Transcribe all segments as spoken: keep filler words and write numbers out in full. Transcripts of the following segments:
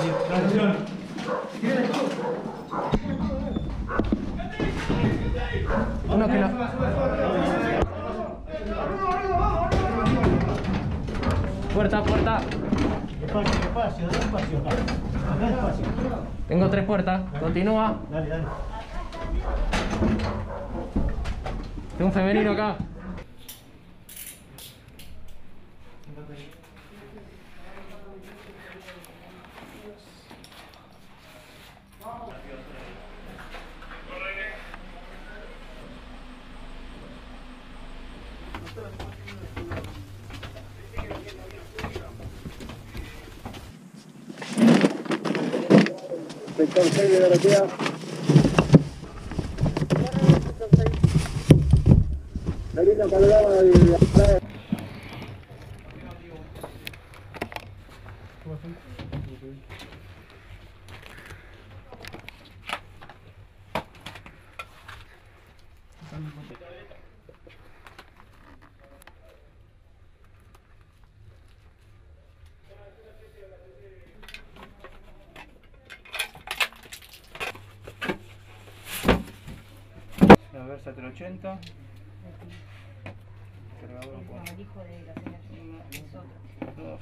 Uno que no. Puerta, puerta. Despacio, despacio, despacio acá. Acá despacio. Tengo tres puertas. Continúa. Dale, dale. Tengo un femenino acá. Sector seis de Dorotea. Merino Calderón de la playa. A ver, setecientos ochenta. Cargador con uno, dos,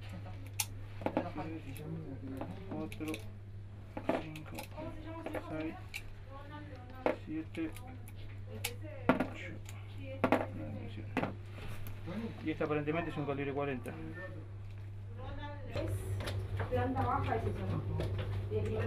tres, cuatro, cinco, seis, siete, ocho, nueve municiones. Y este aparentemente es un calibre cuarenta. Planta baja es eso.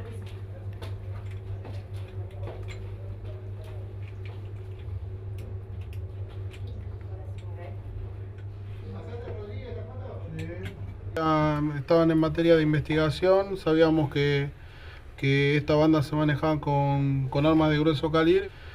Estaban en materia de investigación, sabíamos que, que esta banda se manejaban con, con armas de grueso calibre.